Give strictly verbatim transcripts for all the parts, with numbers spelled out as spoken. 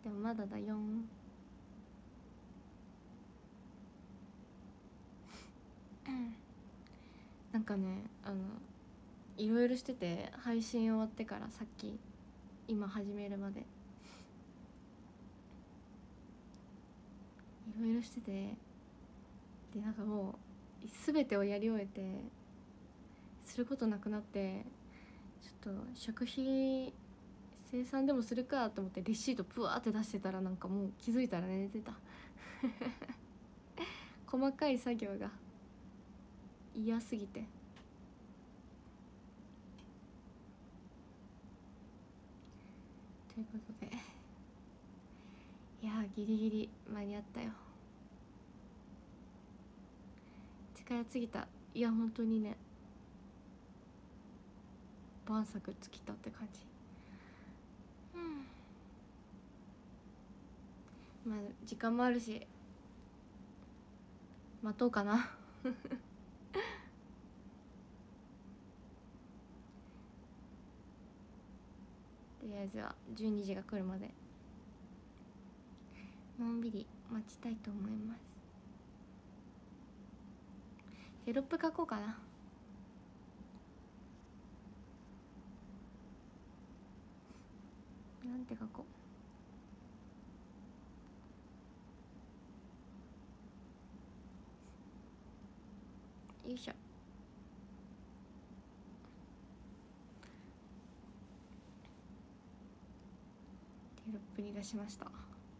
でもまだだよん。なんかね、あのいろいろしてて、配信終わってからさっき今始めるまでいろいろしてて、でなんかもう全てをやり終えてすることなくなって、ちょっと食費生産でもするかと思ってレシートプワーって出してたら、なんかもう気づいたら寝てた細かい作業が嫌すぎて。ということで、いやーギリギリ間に合ったよ。力尽きた。いや本当にね、晩作尽きたって感じ。うん、まあ時間もあるし待とうかなとりあえずはじゅうにじが来るまでのんびり待ちたいと思います。テロップ書こうかな。なんて書こう。よいしょ。テロップに出しました。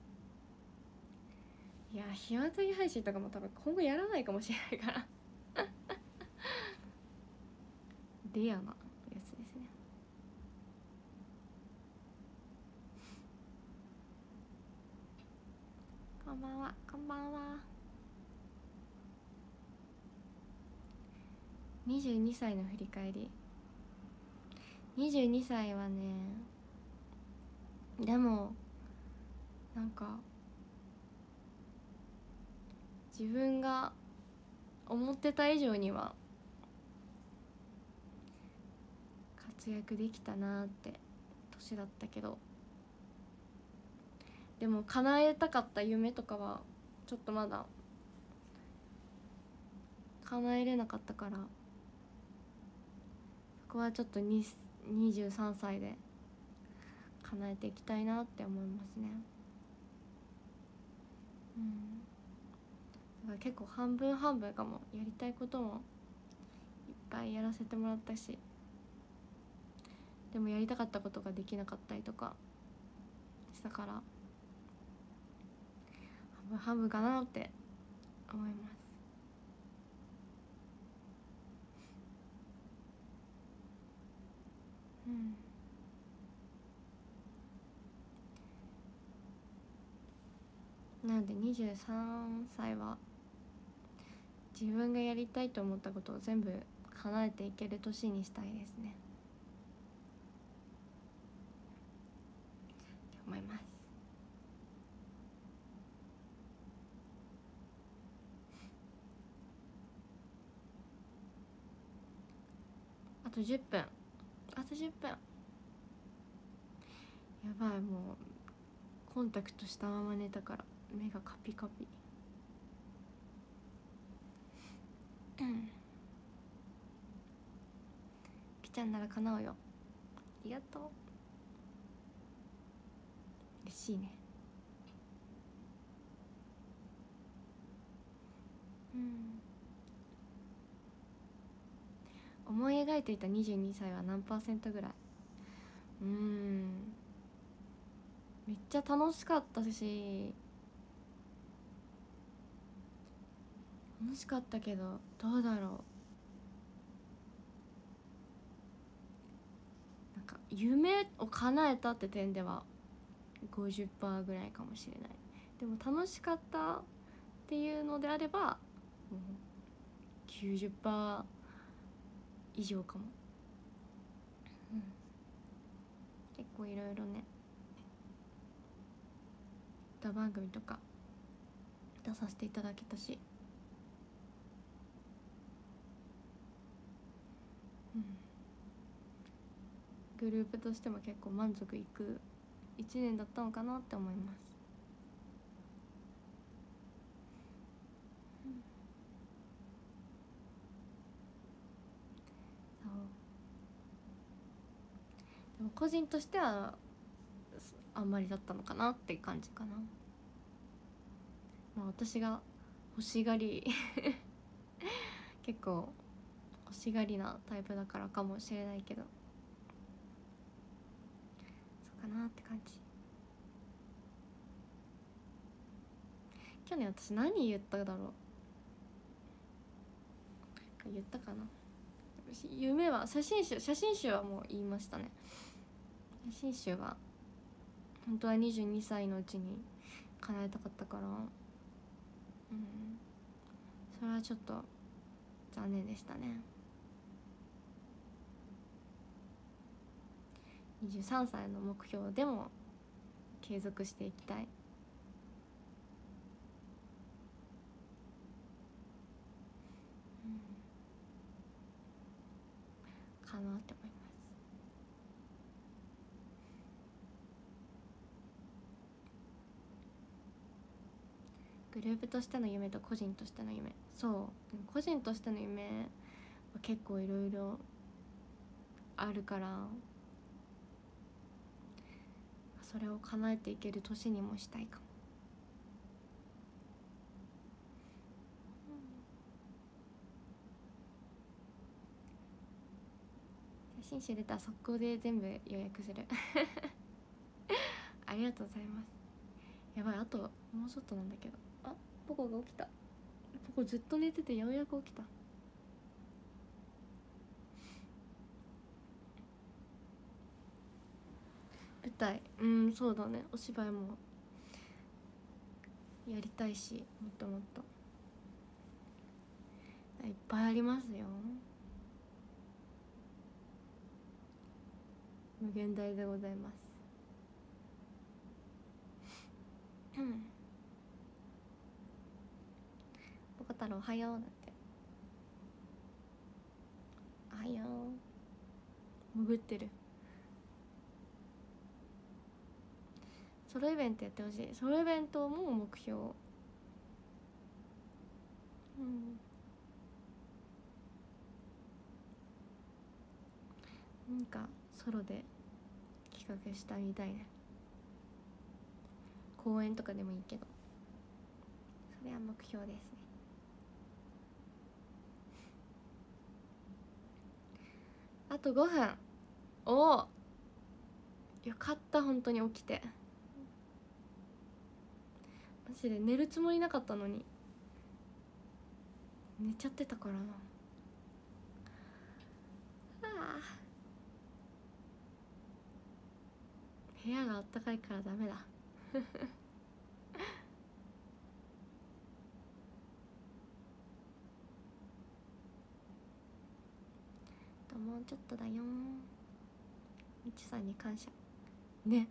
いや日渡り配信とかも多分今後やらないかもしれないからレアなやつですね。こんばんは。こんばんは。にじゅうにさいの振り返り。にじゅうにさいはね、でもなんか自分が思ってた以上には活躍できたなって年だったけど、でも叶えたかった夢とかはちょっとまだ叶えれなかったから、そこはちょっとにじゅうさんさいで叶えていきたいなって思いますね。うん、だから結構半分半分かも。やりたいこともいっぱいやらせてもらったし、でもやりたかったことができなかったりとかしたから、半分半分かなって思います。うん、なのでにじゅうさんさいは自分がやりたいと思ったことを全部叶えていける年にしたいですねって思います。あとじゅっぷん、あとじゅっぷん。やばい、もうコンタクトしたまま寝たから目がカピカピ。うんきちゃんなら叶うよ。ありがとう。嬉しいね。うん、思い描いていたにじゅうにさいは何パーセントぐらい？うーんめっちゃ楽しかったし、楽しかったけどどうだろう、なんか夢を叶えたって点では ごじゅっパーセント ぐらいかもしれない。でも楽しかったっていうのであればもう きゅうじゅっパーセント 以上かも、うん、結構いろいろね、歌番組とか出させていただけたし、うん、グループとしても結構満足いくいちねんだったのかなって思います。でも個人としてはあんまりだったのかなって感じかな。まあ私が欲しがり結構欲しがりなタイプだからかもしれないけど、そうかなって感じ。去年私何言っただろう。言ったかな。夢は写真集写真集はもう言いましたね。写真集は本当はにじゅうにさいのうちに叶えたかったから、うん、それはちょっと残念でしたね。にじゅうさんさいの目標でも継続していきたい。かなって思います。グループとしての夢と個人としての夢、そう、でも個人としての夢は結構いろいろあるから、それを叶えていける年にもしたいかも。写真集出たら速攻で全部予約するありがとうございます。やばい、あともうちょっとなんだけど。あ、ポコが起きた。ポコずっと寝ててようやく起きた。舞台、うん、そうだね、お芝居もやりたいし、もっともっといっぱいありますよ。無限大でございます。うんポコ太郎おはようだって。おはよう。潜ってる。ソロイベントやってほしい。ソロイベントも目標。うんなんかソロで企画したみたいね。公演とかでもいいけど、それは目標ですね。あとごふん。おおよかった、本当に起きて。マジで寝るつもりなかったのに寝ちゃってたからな。あ部屋があったかいからダメだもうちょっとだよ。みちさんに感謝ね。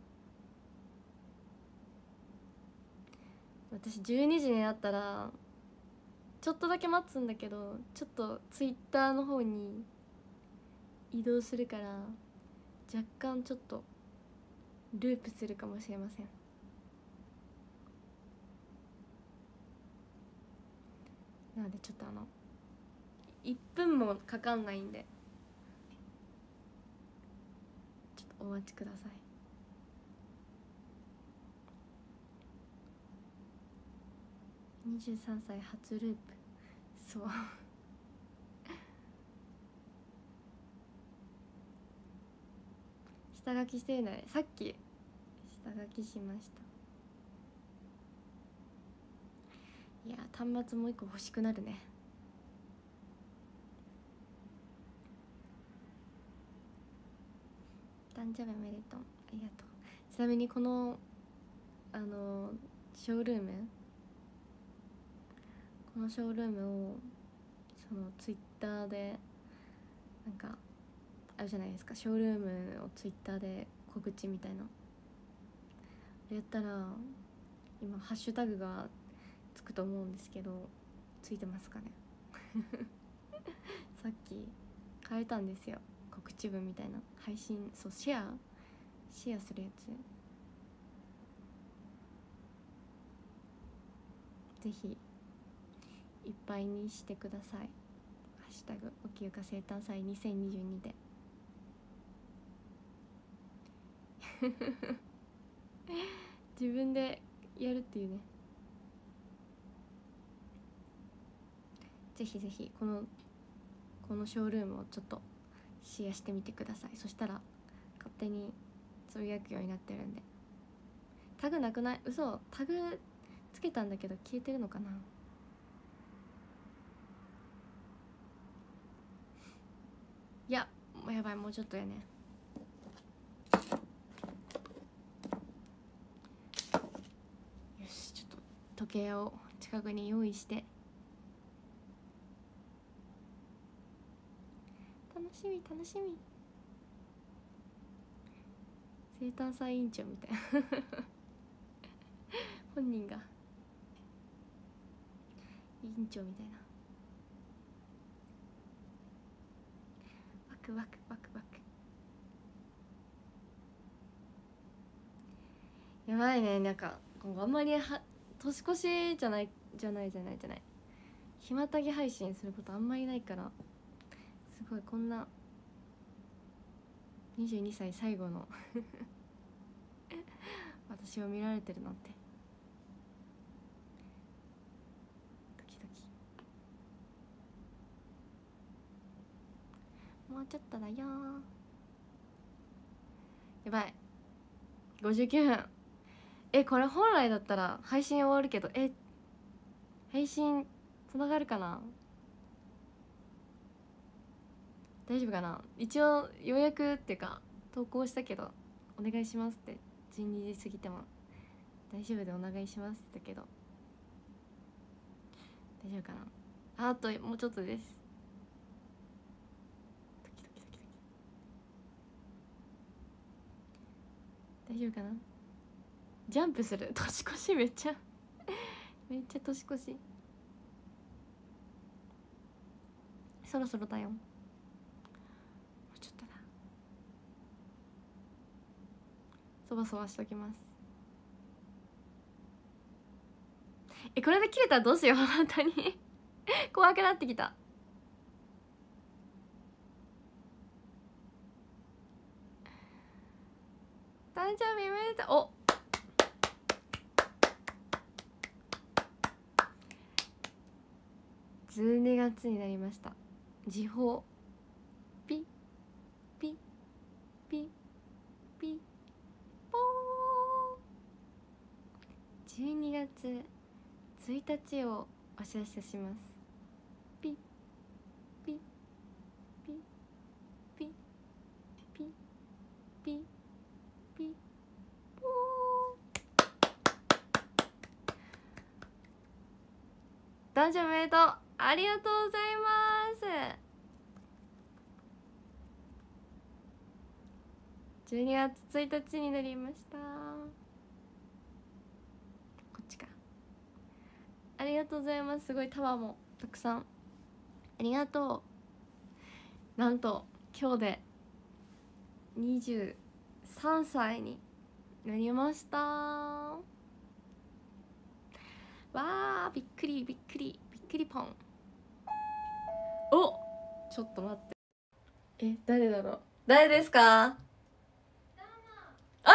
私じゅうにじになったらちょっとだけ待つんだけど、ちょっとツイッターの方に移動するから若干ちょっとループするかもしれません。なのでちょっとあのいっぷんもかかんないんでちょっとお待ちください。にじゅうさんさい初ループ。そう下書きしてるので、さっき下書きしました。いや端末もう一個欲しくなるね。誕生日おめでとう。ありがとう。ちなみにこのあのショールームこのショールームをそのツイッターでなんかあるじゃないですか、ショールームをツイッターで告知みたいなやったら今ハッシュタグがつくと思うんですけど、ついてますかねさっき変えたんですよ、告知文みたいな。配信そうシェアシェアするやつぜひいっぱいにしてください。ハッシュタグおきゆか生誕祭にせんにじゅうにで自分でやるっていうね。ぜひぜひこのこのショールームをちょっとシェアしてみてください。そしたら勝手につぶやくようになってるんで。タグなくない？嘘、タグつけたんだけど消えてるのかな。いやもうやばい、もうちょっとやね。よし、ちょっと時計を近くに用意して。楽しみ楽しみ。生誕祭委員長みたいな本人が委員長みたいな。ワクワクワクワク。やばいね。なんかあんまりは年越しじゃないじゃないじゃないじゃないひまたぎ配信することあんまりないから、すごいこんなにじゅうにさい最後の私を見られてるなんてドキドキ。もうちょっとだよ。やばい、ごじゅうきゅうふん。え、これ本来だったら配信終わるけど、え配信つながるかな。大丈夫かな。一応予約っていうか投稿したけどお願いしますって、じゅうにじ過ぎても大丈夫でお願いしますだけど大丈夫かな。あともうちょっとです。ドキドキドキドキ。大丈夫かな。ジャンプする。年越しめっちゃめっちゃ年越し。そろそろだよ。もうちょっとだ。そばそばしときます。え、これで切れたらどうしよう本当に怖くなってきた。誕生日おめでとう。おじゅうにがつになりました。時報ピッピッピッピッポー。じゅうにがつついたちをお知らせします。ピッピッピッピッピッピッピッポー。誕生日おめでとう。ありがとうございます。じゅうにがつついたちになりました。こっちか。ありがとうございます。すごいタワーもたくさんありがとう。なんと今日でにじゅうさんさいになりました。わー、びっくりびっくりびっくりポン。お、ちょっと待って。え、誰だろう。誰ですか。あ、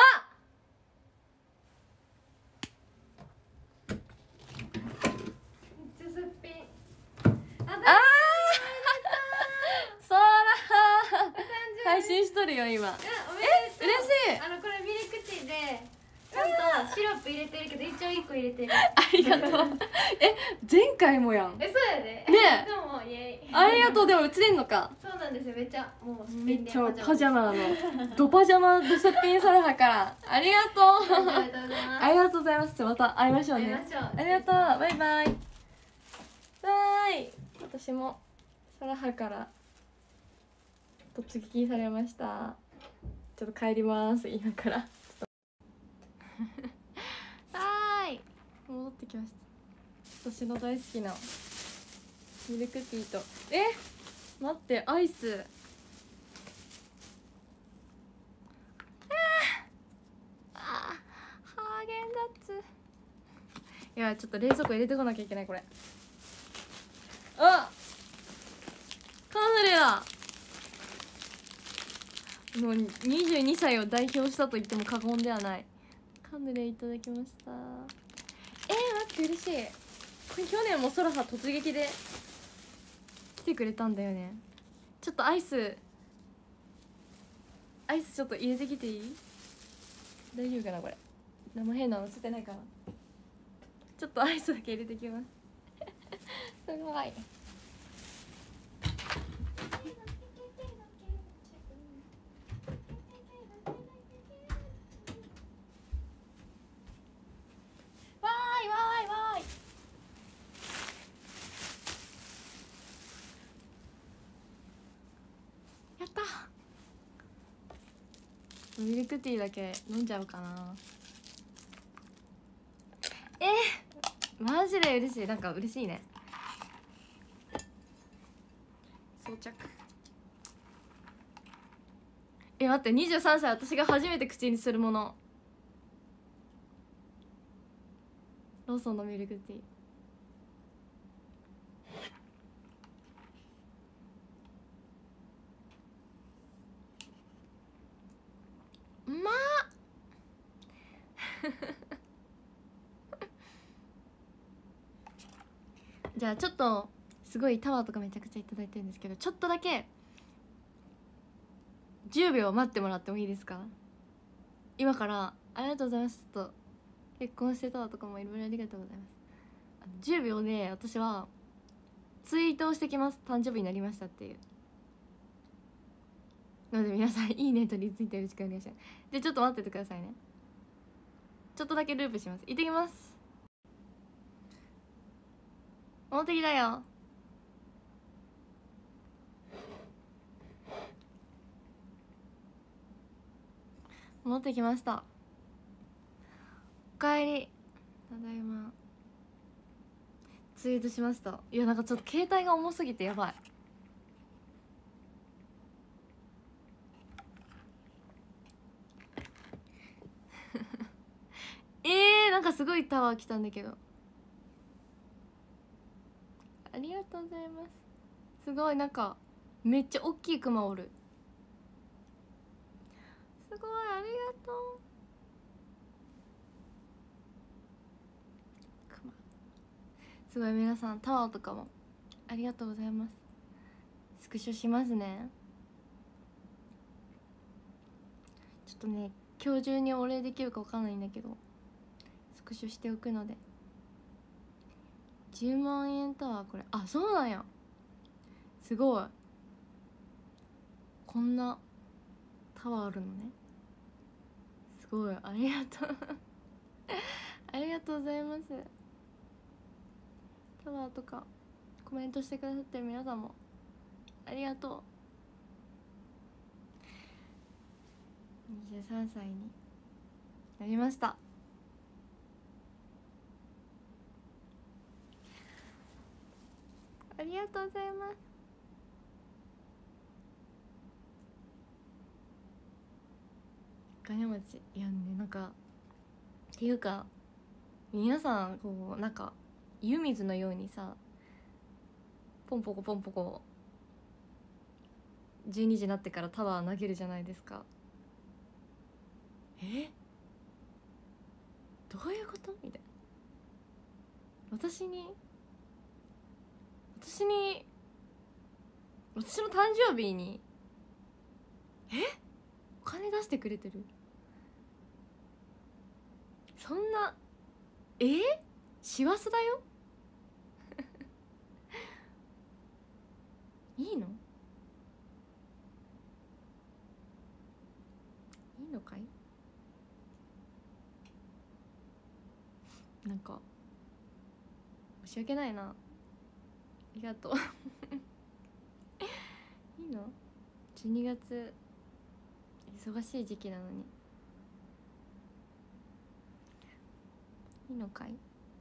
そら配信しとるよ今。え、嬉しい。 あのこれミルクティーでちゃんとシロップ入れてるけど一応いっこ入れてる。 ありがとう。え、前回もやん。 え、そうやで。 ねえ、 どうもイエイ。 ありがとう。でも映れんのか。 そうなんですよ。めっちゃもうすっぴめっちゃんでパパジャマなの。ドパジャマドすっぴんサラハからありがとう。 ありがとうございます。 ありがとうございます。また会いましょうね。 会いましょう。 ありがとう。バイバイ。バイ。私もサラハから突撃されました。ちょっと帰ります今から。はーい。戻ってきました。私の大好きなミルクティーと、え、待って、アイス。あー、ハーゲンダッツ。 いやちょっと冷蔵庫入れてこなきゃいけないこれ。あカヌレだ。もうにじゅうにさいを代表したと言っても過言ではない。カヌレいただきました。えー、待って嬉しい。これ去年もソラハ突撃で来てくれたんだよね。ちょっとアイスアイスちょっと入れてきていい？大丈夫かなこれ。生変なの乗せてないかな。ちょっとアイスだけ入れてきますすごい。やったミルクティーだけ飲んじゃおうかな。えー、マジで嬉しい。なんか嬉しいね。装着。え待って、にじゅうさんさい私が初めて口にするもの、ローソンのミルクティー。うまっじゃあちょっとすごいタワーとかめちゃくちゃいただいてるんですけど、ちょっとだけじゅうびょう待ってもらってもいいですか？今からありがとうございます。ちょっと結婚してタワーとかもいろいろありがとうございます。あのじゅうびょうで私はツイートをしてきます。誕生日になりましたっていう。なので皆さんいいねとリツイートよろしくお願いします。でちょっと待っててくださいね。ちょっとだけループします。行ってきます。持ってきたよ。持ってきました。おかえり。ただいま。ツイートしました。いやなんかちょっと携帯が重すぎてやばいえー、なんかすごいタワー来たんだけど、ありがとうございます。すごいなんかめっちゃ大きいクマおる。すごいありがとう。クマすごい。皆さんタワーとかもありがとうございます。スクショしますね。ちょっとね今日中にお礼できるかわかんないんだけどスクショしておくので。じゅうまんえんタワー、これあそうなんや。すごい。こんなタワーあるのね。すごいありがとうありがとうございます。タワーとかコメントしてくださってる皆さんもありがとう。にじゅうさんさいになりました。ありがとうございます。金持ち。いやねなんかっていうか皆さんこうなんか湯水のようにさポンポコポンポコじゅうにじになってからタワー投げるじゃないですか。えどういうことみたいな。私に私に私の誕生日にえお金出してくれてる。そんなえー、師走だよいいのいいのかい。なんか申し訳ないな。ありがとういいのじゅうにがつ忙しい時期なのにいいのかい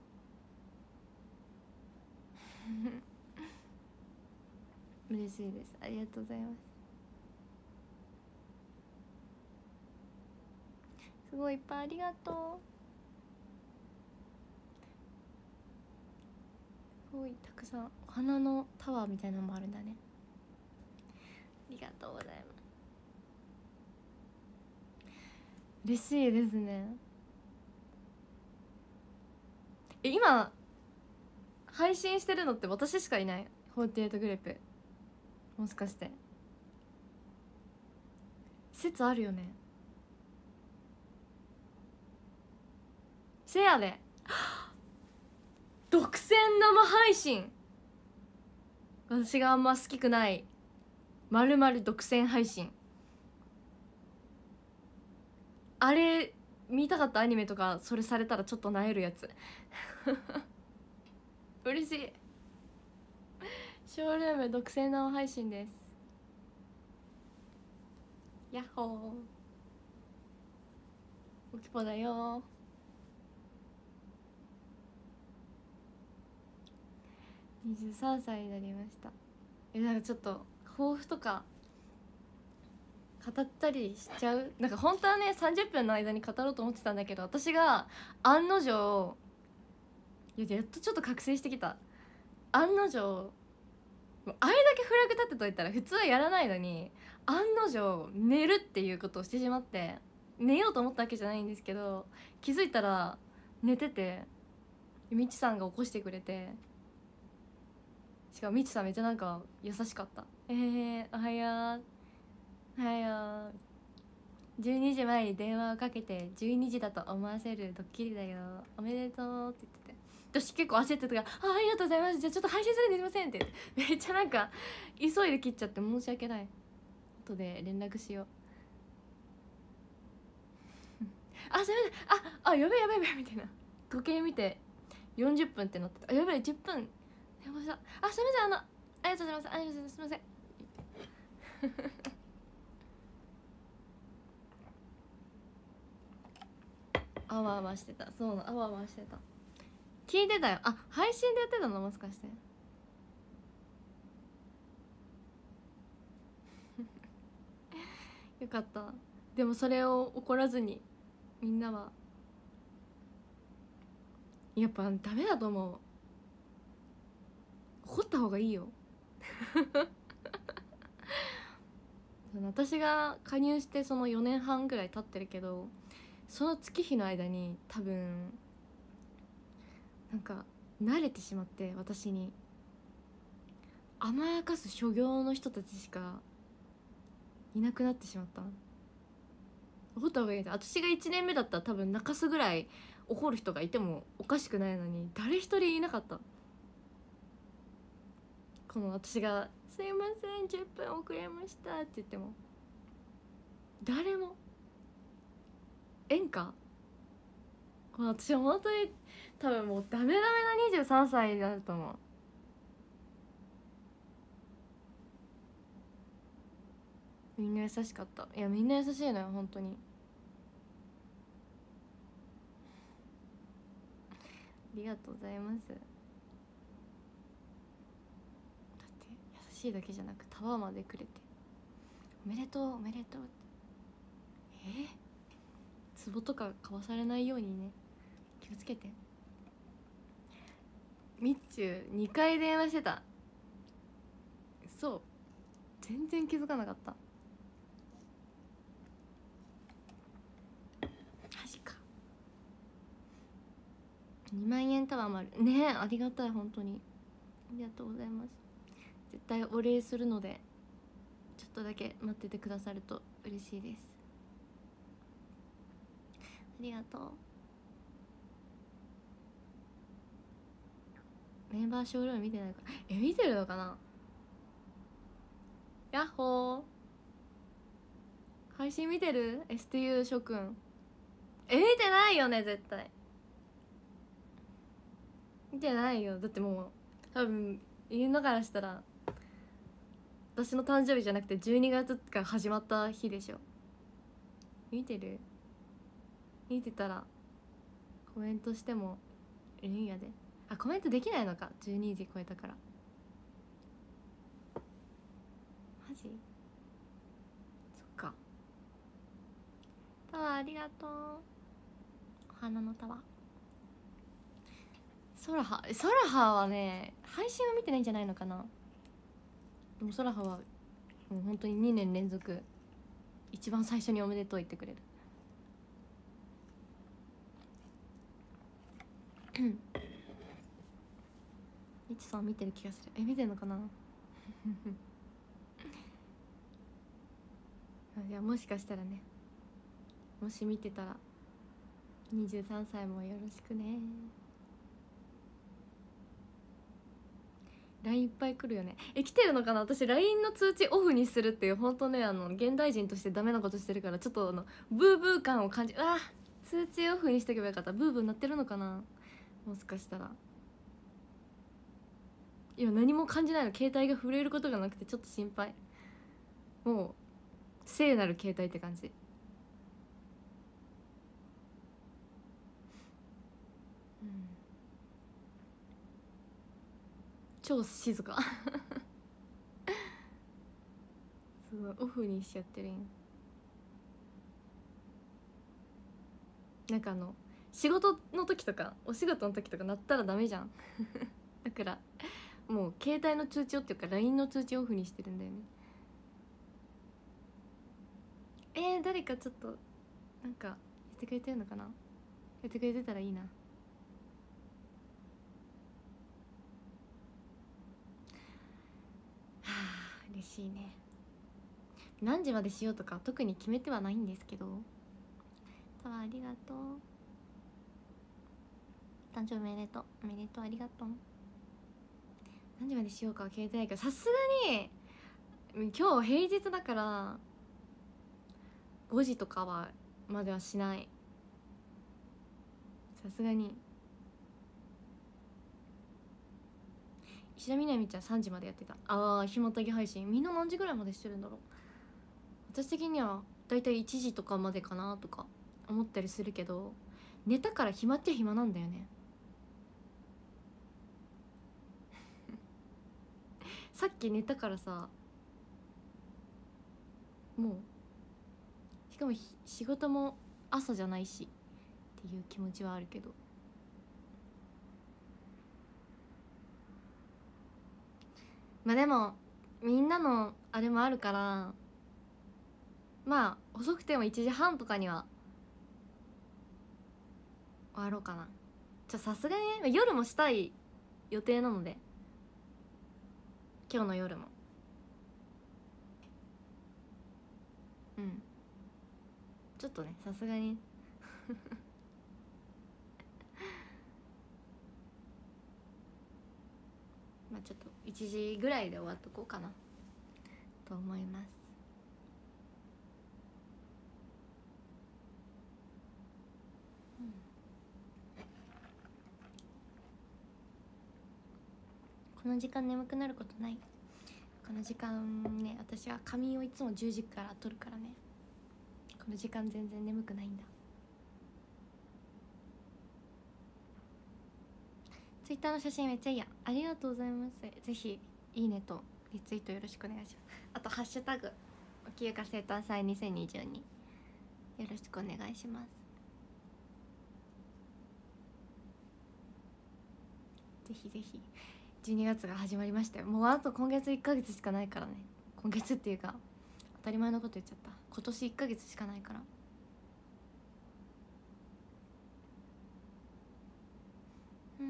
嬉しいです。ありがとうございます。すごいいっぱいありがとごいたくさんお花のタワーみたいなのもあるんだね。ありがとうございます。嬉しいですね。え、今配信してるのって私しかいない？フォーティエイトグループ、もしかして説あるよね。せやで独占生配信、私があんま好きくないまるまる独占配信、あれ見たかったアニメとかそれされたらちょっとなえるやつ嬉しい。ショールーム独占生配信です。やっほー、おきぽだよ。にじゅうさんさいになりました。え、なんかちょっと抱負とか語ったりしちゃう？なんか本当はねさんじゅっぷんの間に語ろうと思ってたんだけど、私が案の定、いややっとちょっと覚醒してきた。案の定あれだけフラグ立てといたら普通はやらないのに、案の定寝るっていうことをしてしまって、寝ようと思ったわけじゃないんですけど、気づいたら寝てて、みちさんが起こしてくれて、しかもみちさんめっちゃなんか優しかった。えー、おはようおはよう、じゅうにじまえに電話をかけてじゅうにじだと思わせるドッキリだよ、おめでとうって言ってて、私結構焦ってたから「あありがとうございます、じゃあちょっと配信するんですいません」ってめっちゃなんか急いで切っちゃって申し訳ない。後で連絡しようあ、すいません、ああやべえやべえやべえみたいな、時計見てよんじゅっぷんってなってた。あ、やべえじゅっぷん電話した。あ、すいません、あのありがとうございます、ありがとうございます、すいませんあわあわしてた。そうな、あわあわしてた。聞いてたよ。あ、配信でやってたのもしかしてよかった。でもそれを怒らずにみんなはやっぱダメだと思う。怒った方がいいよ私が加入してそのよねんはんぐらい経ってるけど、その月日の間に多分なんか慣れてしまって、私に甘やかす所業の人たちしかいなくなってしまった。怒った方がいい。私がいちねんめだったら多分泣かすぐらい怒る人がいてもおかしくないのに、誰一人いなかった。この私が「すいませんじゅっぷん遅れました」って言っても誰も演歌、この私は本当に多分もうダメダメなにじゅうさんさいだと思う。みんな優しかった。いやみんな優しいのよ本当に。ありがとうございます。だって優しいだけじゃなくタワーまでくれておめでとうおめでとうって。えー、壺とか買わされないようにね、気をつけて。みっちゅうにかい電話してた。そう全然気づかなかった。マジか。にまんえんタワーもあるね。ありがたい、本当にありがとうございます。絶対お礼するのでちょっとだけ待っててくださると嬉しいです。ありがとう。メンバーショールーム見てないか。え、見てるのかな。やっほー、配信見てる？ エスティーユー 諸君。え、見てないよね絶対。見てないよ。だってもう多分言うのからしたら私の誕生日じゃなくてじゅうにがつが始まった日でしょ。見てる？見てたらコメントしてもいいんやで。あ、コメントできないのか、じゅうにじ超えたから。マジ？そっか。タワーありがとう。お花のタワーソラハソラハはね配信は見てないんじゃないのかな。でもソラハはもう本当ににねん連続一番最初におめでとう言ってくれる。いちさん見てる気がする。え見てるのかないやもしかしたらね、もし見てたらにじゅうさんさいもよろしくね。 ライン いっぱい来るよね。え来てるのかな。私 ライン の通知オフにするっていう本当ねあの現代人としてダメなことしてるから、ちょっとあのブーブー感を感じ、うわ通知オフにしとけばよかった。ブーブー鳴ってるのかな、もしかしたら。いや何も感じないの、携帯が震えることがなくてちょっと心配。もう聖なる携帯って感じ。うん、超静かすごいオフにしちゃってるん。なんかあの仕事の時とかお仕事の時とか鳴ったらダメじゃんだからもう携帯の通知をっていうか ライン の通知オフにしてるんだよね。えー、誰かちょっとなんか言ってくれてるのかな。言ってくれてたらいいな。はあ嬉しいね。何時までしようとか特に決めてはないんですけど、たわありがとう。誕生日おめでとう。おめでとう、ありがとう。何時までしようかは決めてないけど、さすがに今日平日だからごじとかはまではしない。さすがに石田みなみちゃんさんじまでやってた。ああひもたぎ配信みんな何時ぐらいまでしてるんだろう。私的にはだいたいいちじとかまでかなとか思ったりするけど、寝たから暇っちゃ暇なんだよねさっき寝たからさ、もうしかも仕事も朝じゃないしっていう気持ちはあるけど、まあでもみんなのあれもあるから、まあ遅くてもいちじはんとかには終わろうかな。じゃさすがにね夜もしたい予定なので、今日の夜もうんちょっとねさすがにまあちょっといちじぐらいで終わっとこうかなと思います。うん、この時間眠くなることない。この時間ね私は仮眠をいつもじゅうじから取るからね、この時間全然眠くないんだ。ツイッターの写真めっちゃいいや、ありがとうございます。ぜひいいねとリツイートよろしくお願いします。あとハッシュタグおきゆか生誕祭にせんにじゅうによろしくお願いします。ぜひぜひ。じゅうにがつが始まりましたよ。もうあと今月いっかげつしかないからね。今月っていうか当たり前のこと言っちゃった。今年いっかげつしかないから。うん、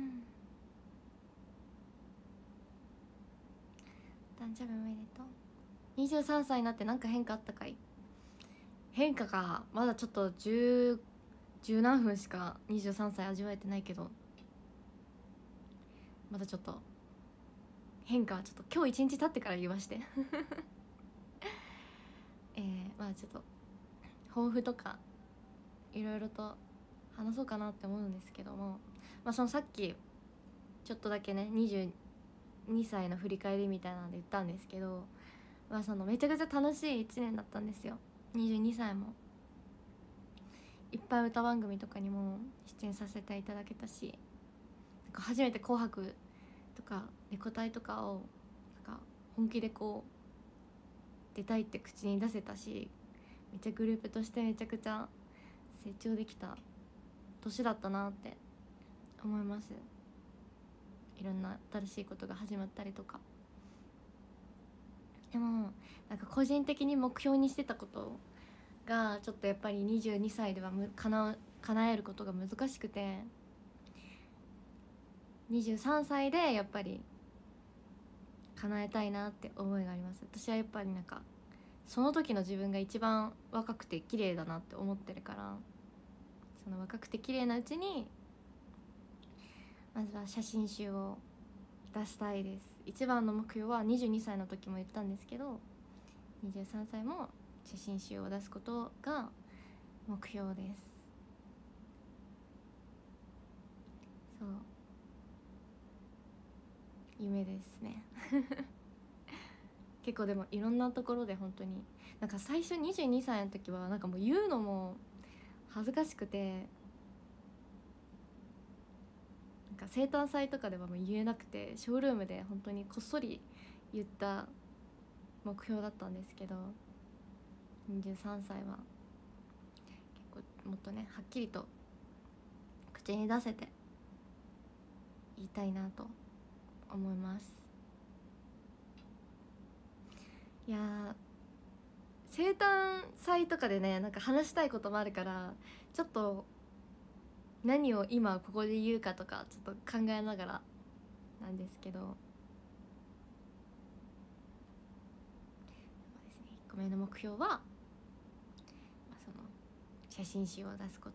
誕生日おめでとう。にじゅうさんさいになって何か変化あったかい。変化か、まだちょっと10十何分しかにじゅうさんさい味わえてないけど、まだちょっと変化はちょっと今日一日経ってから言わしてえー、まあちょっと抱負とかいろいろと話そうかなって思うんですけども、まあそのさっきちょっとだけねにじゅうにさいの振り返りみたいなので言ったんですけど、まあそのめちゃくちゃ楽しいいちねんだったんですよ。にじゅうにさいもいっぱい歌番組とかにも出演させていただけたし、なんか初めて「紅白」とか「レコ大」とかをなんか本気でこう出たいって口に出せたし、めっちゃグループとしてめちゃくちゃ成長できた年だったなって思います。 いろんな新しいことが始まったりとか。でもなんか個人的に目標にしてたことがちょっとやっぱりにじゅうにさいではむ叶う叶えることが難しくて、にじゅうさんさいでやっぱり叶えたいなって思いがあります。私はやっぱりなんかその時の自分が一番若くて綺麗だなって思ってるから、その若くて綺麗なうちにまずは写真集を出したいです。一番の目標はにじゅうにさいの時も言ったんですけど、にじゅうさんさいも写真集を出すことが目標です。そう、夢ですね結構でもいろんなところで本当になんか最初にじゅうにさいの時はなんかもう言うのも恥ずかしくて、なんか生誕祭とかではもう言えなくて、ショールームで本当にこっそり言った目標だったんですけど、にじゅうさんさいは結構もっとねはっきりと口に出せて言いたいなと思います。いやー、生誕祭とかでねなんか話したいこともあるから、ちょっと何を今ここで言うかとかちょっと考えながらなんですけど、そうですね、いっこめの目標は、まあ、その写真集を出すこと。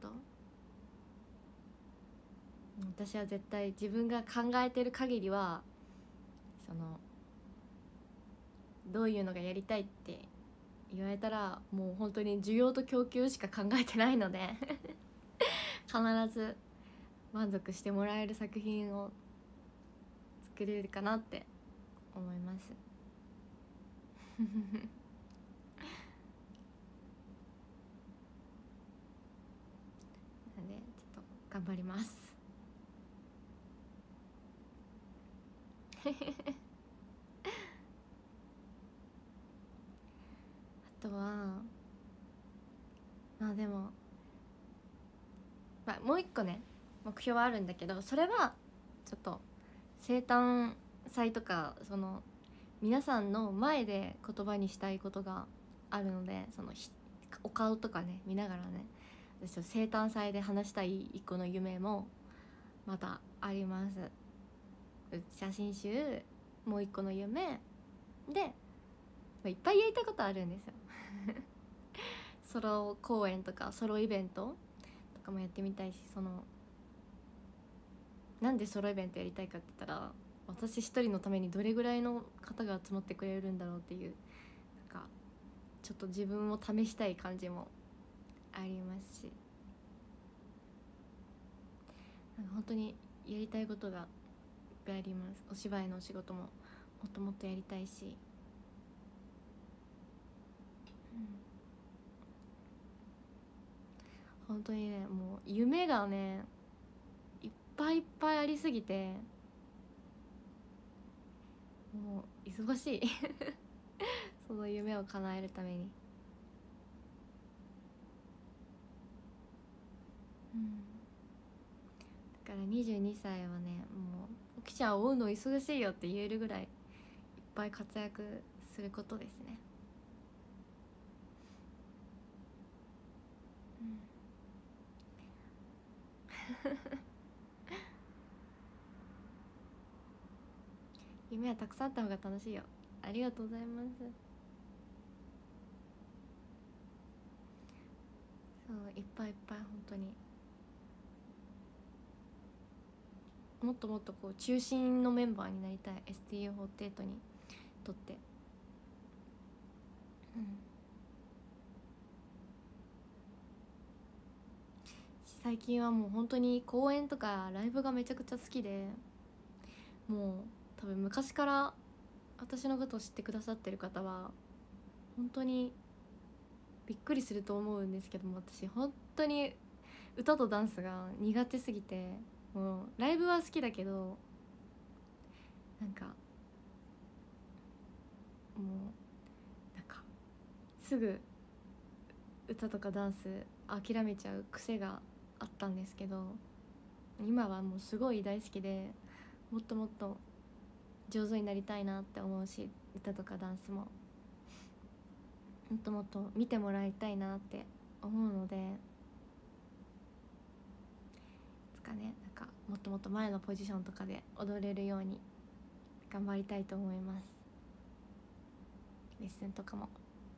私は絶対自分が考えてる限りはそのどういうのがやりたいって言われたらもう本当に需要と供給しか考えてないので必ず満足してもらえる作品を作れるかなって思いますなのでちょっと頑張りますあとはまあでも、まあ、もう一個ね目標はあるんだけど、それはちょっと生誕祭とかその皆さんの前で言葉にしたいことがあるので、そのお顔とかね見ながらね、私生誕祭で話したい一個の夢もまたあります。写真集もう一個の夢で、まあ、いっぱいやりたいことあるんですよソロ公演とかソロイベントとかもやってみたいし、そのなんでソロイベントやりたいかって言ったら、私一人のためにどれぐらいの方が集まってくれるんだろうっていう、なんかちょっと自分を試したい感じもありますし、なんか本当にやりたいことがいっぱいあります。お芝居のお仕事ももっともっとやりたいし、うん、本当にねもう夢がねいっぱいいっぱいありすぎてもう忙しいその夢を叶えるために、うん、だからにじゅうにさいはねもう起きちゃんを追うの忙しいよって言えるぐらいいっぱい活躍することですね、うん夢はたくさんあった方が楽しいよ。ありがとうございます。そういっぱいいっぱい本当にもっともっとこう中心のメンバーになりたい エスティーユーフォーティーエイト にとって、うん、最近はもう本当に公演とかライブがめちゃくちゃ好きで、もう多分昔から私のことを知ってくださってる方は本当にびっくりすると思うんですけども、私本当に歌とダンスが苦手すぎて、もうライブは好きだけどなんかもうなんかすぐ歌とかダンス諦めちゃう癖があったんですけど、今はもうすごい大好きで、 もっともっと上手になりたいなって思うし、歌とかダンスももっともっと見てもらいたいなって思うので、いつかね、なんかもっともっと前のポジションとかで踊れるように頑張りたいと思います。レッスンとかも、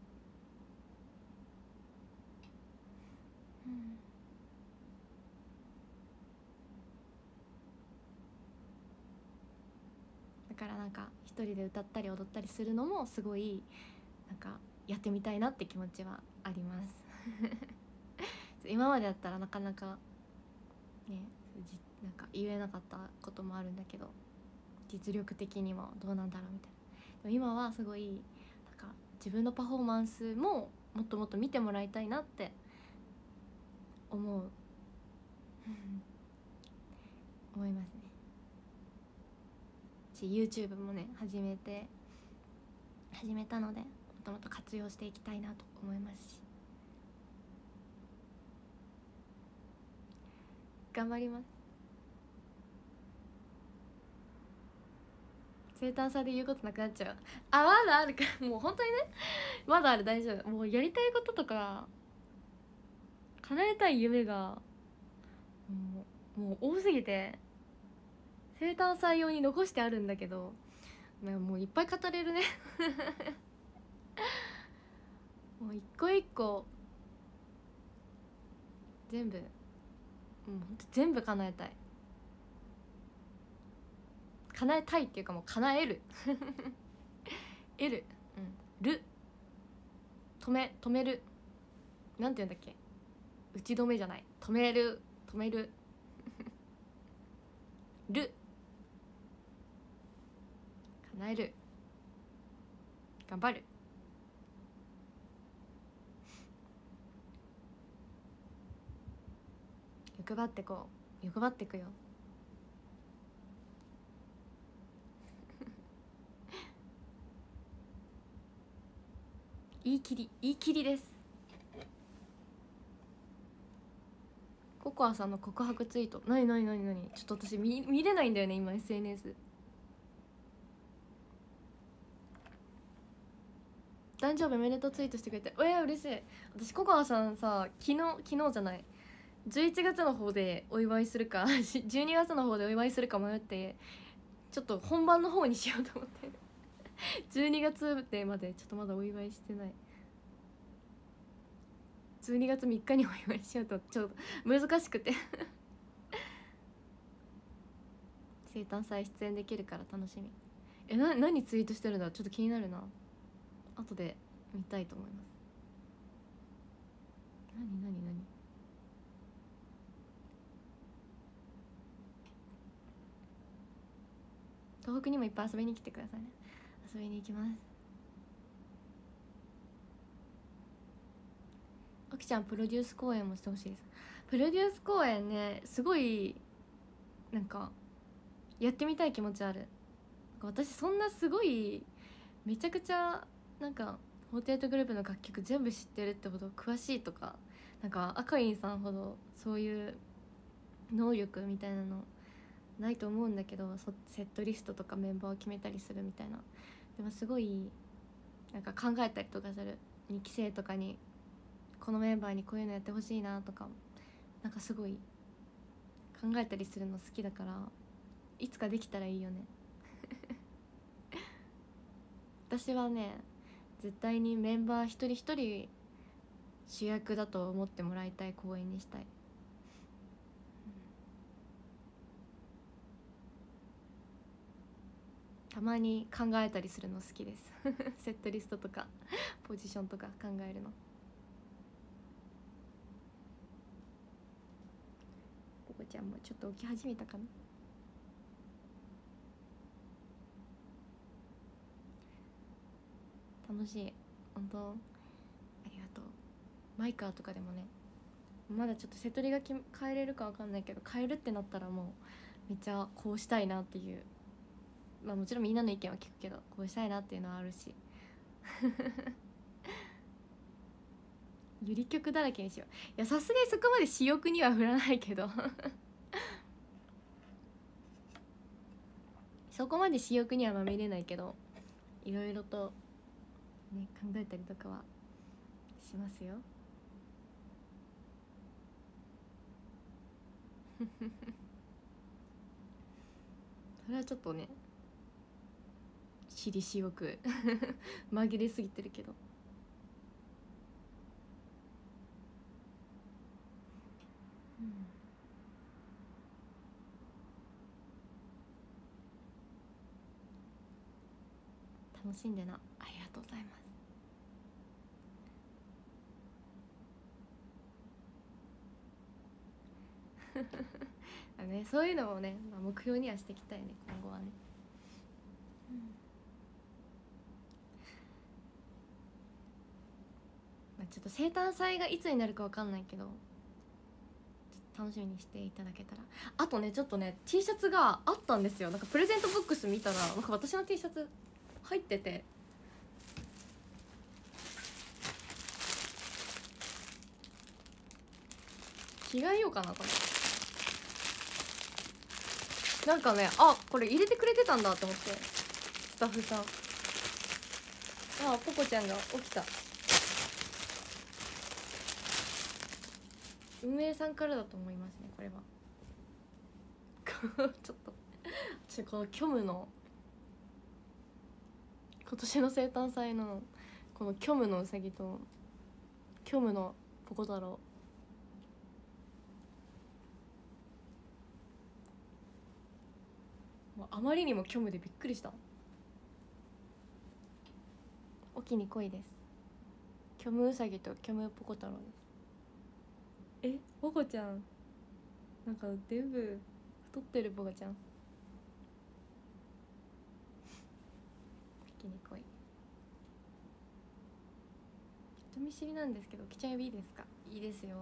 うん、だからなんか一人で歌ったり踊ったりするのもすごいなんかやってみたいなって気持ちはあります今までだったらなかなかね、じなんか言えなかったこともあるんだけど、実力的にもどうなんだろうみたいな。でも今はすごいなんか自分のパフォーマンスももっともっと見てもらいたいなって思う思いますね。し YouTube もね始めて始めたので、もっともっと活用していきたいなと思いますし、頑張ります。生誕祭で言うことなくなっちゃう。あ、まだあるかもう本当にね、まだある、大丈夫。もうやりたいこととか叶えたい夢がもう、もう多すぎて生誕祭用に残してあるんだけど、もういっぱい語れるねもう一個一個全部、もうほんと全部叶えたい。叶えたいっていうか、もう叶える得る、うん、る、止め、止める、なんて言うんだっけ、打ち止めじゃない、止める、止めるる、叶える、頑張る、欲張ってこう、欲張ってくよ言い切り、言い切りです。ココアさんの告白ツイート、なになになになに、ちょっと私 見, 見れないんだよね今 エスエヌエス。 誕生日おめでとうツイートしてくれて、えー、嬉しい。私ココアさんさ、昨日昨日じゃないじゅういちがつの方でお祝いするかじゅうにがつの方でお祝いするか迷って、ちょっと本番の方にしようと思ってじゅうにがつでまでちょっとまだお祝いしてない。じゅうにがつみっかにお祝いしようとちょっと難しくて生誕祭出演できるから楽しみ。え、な何ツイートしてるんだ、ちょっと気になるな。後で見たいと思います。何何何、東北にもいっぱい遊びに来てくださいね。遊びに行きます。あきちゃんプロデュース公演もしてほしいです。プロデュース公演ね、すごいなんかやってみたい気持ちある。私そんなすごいめちゃくちゃなんかフォーティーエイトグループの楽曲全部知ってるってほど詳しいとか、なんかあかりんさんほどそういう能力みたいなのないと思うんだけど、セットリストとかメンバーを決めたりするみたいな。でもすごいなんか考えたりとかする。にき生とかにこのメンバーにこういうのやってほしいなとか、なんかすごい考えたりするの好きだから、いつかできたらいいよね私はね、絶対にメンバー一人一人主役だと思ってもらいたい公演にしたい。たまに考えたりするの好きですセットリストとかポジションとか考えるの。ポコちゃんもちょっと起き始めたかな。楽しい、本当ありがとう。マイカーとかでもね、まだちょっとセトリが変えれるか分かんないけど、変えるってなったらもうめっちゃこうしたいなっていう、まあもちろんみんなの意見は聞くけど、こうしたいなっていうのはあるしゆり曲だらけにしよう。いや、さすがにそこまで私欲には振らないけどそこまで私欲にはまみれないけど、いろいろとね考えたりとかはしますよ。それはちょっとね私利私欲紛れすぎてるけど、うん、楽しんでな。ありがとうございます。あね、そういうのもね、まあ、目標にはしていきたいね今後はね、うん、まあ、ちょっと生誕祭がいつになるかわかんないけど、ちょっと楽しみにしていただけたら。あとねちょっとね T シャツがあったんですよ。なんかプレゼントボックス見たらなんか私の T シャツ入ってて、着替えようかなこれ。なんかね、あ、これ入れてくれてたんだって思って、スタッフさん。あ、ポコちゃんが起きた。運営さんからだと思いますねこれは。ちょっとちょこの虚無の今年の生誕祭のこの虚無のうさぎと虚無のポコ太郎、あまりにも虚無でびっくりした。おきに恋です。虚無うさぎと虚無ポコ太郎です。え、ポコちゃんなんかデブ太ってるポコちゃん。おきに恋人見知りなんですけど着ちゃえばいいですか？いいですよ。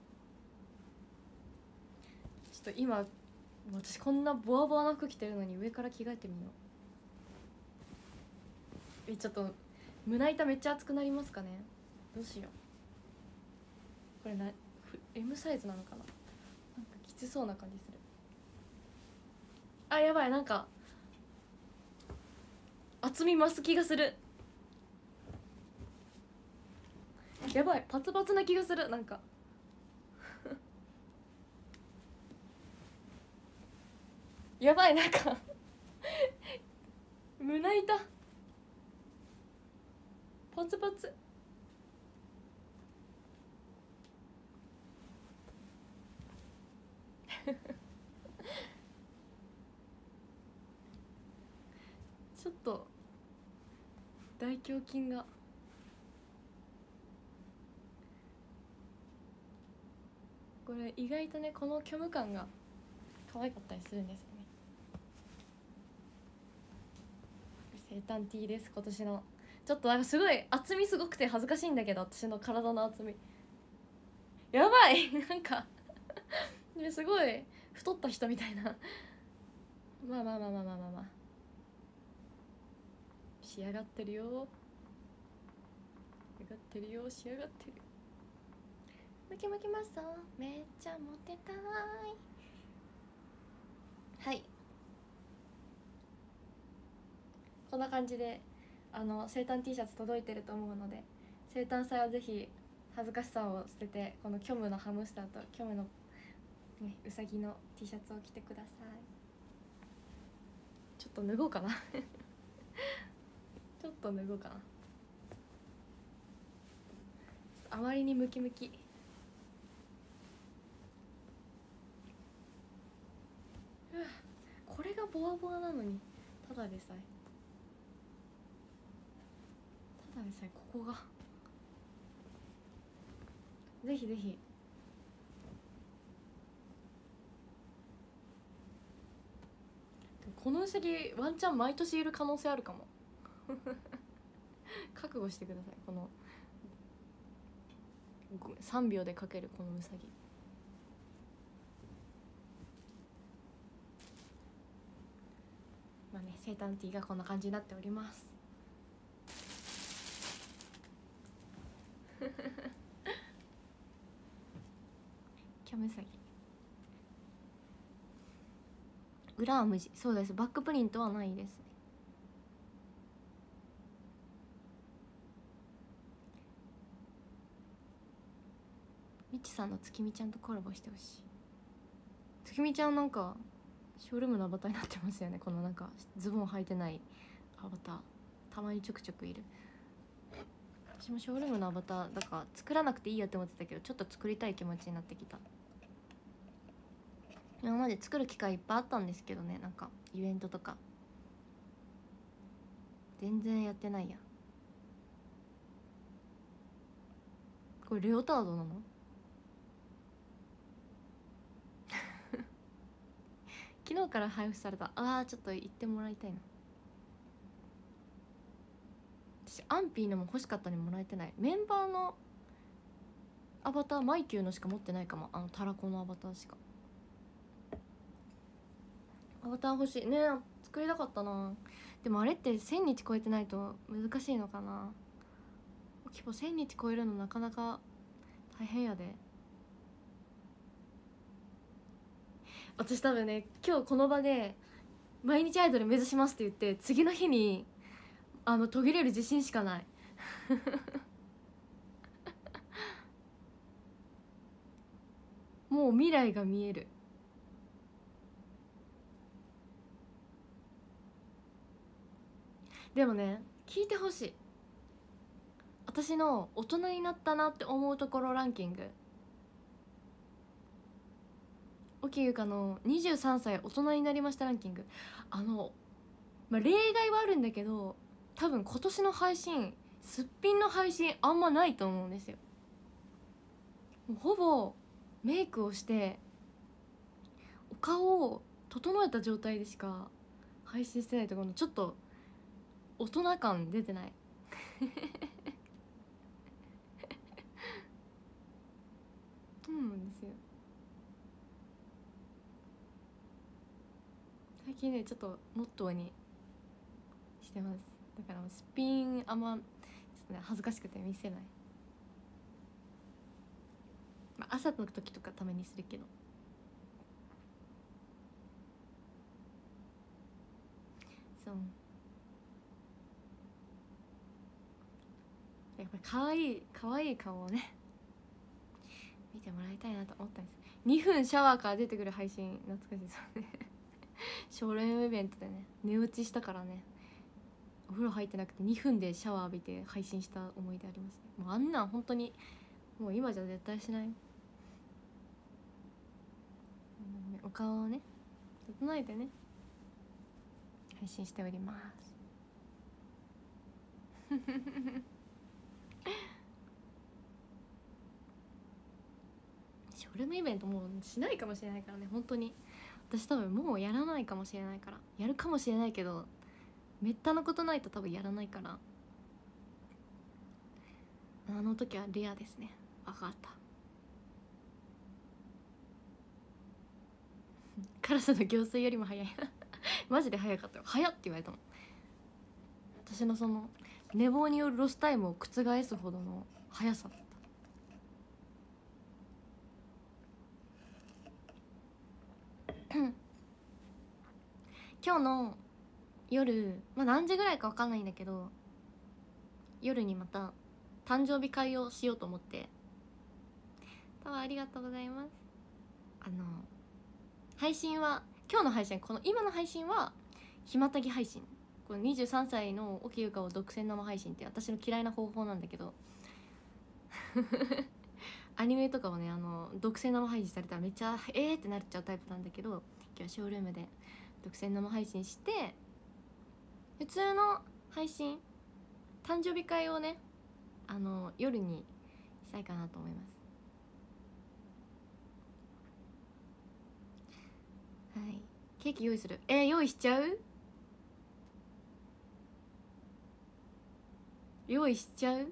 ちょっと今私こんなボワボワな服着てるのに上から着替えてみよう。え、ちょっと胸板めっちゃ熱くなりますかね。どうしよう。これな M サイズなのかな。なんかきつそうな感じする。あ、やばい、なんか厚み増す気がする。やばい、パツパツな気がする。なんかやばい、なんか胸板パツパツちょっと大胸筋がこれ意外とねこの虚無感が可愛かったりするんですよね。生誕 T です今年の。ちょっとなんかすごい厚みすごくて恥ずかしいんだけど、私の体の厚みやばいなんかすごい太った人みたいなまあまあまあまあまあまあまあ仕上がってるよ、仕上がってるよ、仕上がってる。ムキムキマッソめっちゃモテたい。はい、こんな感じであの生誕 T シャツ届いてると思うので、生誕祭はぜひ恥ずかしさを捨ててこの虚無のハムスターと虚無の、ね、うさぎの T シャツを着てください。ちょっと脱ごうかなちょっと脱ごうかな。あまりにムキムキ。これがボワボワなのにただでさえただでさえここがぜひぜひこのうさぎワンチャン毎年いる可能性あるかも覚悟してください。このさんびょうでかけるこのうさぎ。まあね、生誕 T がこんな感じになっておりますキャムサギ裏は無地。そうです、バックプリントはないです。みちさんの月見ちゃんとコラボしてほしい。月見ちゃんなんかショールームのアバターになってますよね。このなんかズボン履いてないアバターたまにちょくちょくいる。私もショールームのアバターだから作らなくていいやって思ってたけど、ちょっと作りたい気持ちになってきた。今まで作る機会いっぱいあったんですけどね、なんかイベントとか全然やってないや。これレオタードなの？昨日から配布された。あーちょっと言ってもらいたいな。私アンピーのも欲しかったのにもらえてない。メンバーのアバターマイキューのしか持ってないかも。あのタラコのアバターしか。アバター欲しいね。作りたかったな。でもあれってせんにち超えてないと難しいのかな。規模せんにち超えるのなかなか大変やで。私多分ね、今日この場で毎日アイドル目指しますって言って次の日にあの途切れる自信しかないもう未来が見える。でもね、聞いてほしい。私の大人になったなって思うところランキング。沖ゆかのにじゅうさんさい大人になりましたランキング。あの、まあ、例外はあるんだけど、多分今年の配信すっぴんの配信あんまないと思うんですよ。もうほぼメイクをしてお顔を整えた状態でしか配信してないところのちょっと大人感出てないそうなんですよ。最近ねちょっとモットーにしてます。だからすっぴんあんまちょっとね恥ずかしくて見せない、まあ、朝の時とかためにするけど。そうやっぱり可愛い可愛い顔をね見てもらいたいなと思ったんです。にふんシャワーから出てくる配信懐かしいですよねショールームイベントでね寝落ちしたからね、お風呂入ってなくてにふんでシャワー浴びて配信した思い出ありますね。もうあんなん本当にもう今じゃ絶対しない。お顔をね整えてね配信しておりますショールームイベントもうしないかもしれないからね。本当に私多分もうやらないかもしれないから。やるかもしれないけどめったなことないと多分やらないから、あの時はレアですね。分かったカラスの行水よりも早いマジで早かったよ。早って言われたもん。私のその寝坊によるロスタイムを覆すほどの速さだった今日の夜、まあ、何時ぐらいか分かんないんだけど、夜にまた誕生日会をしようと思って。多分ありがとうございます。あの配信は今日の配信、この今の配信はひまたぎ配信。このにじゅうさんさいの沖ゆかを独占生配信って私の嫌いな方法なんだけどアニメとかをねあの独占生配信されたらめっちゃえーってなっちゃうタイプなんだけど、今日はショールームで独占生配信して普通の配信誕生日会をねあの夜にしたいかなと思います。はい、ケーキ用意する。えー、用意しちゃう用意しちゃう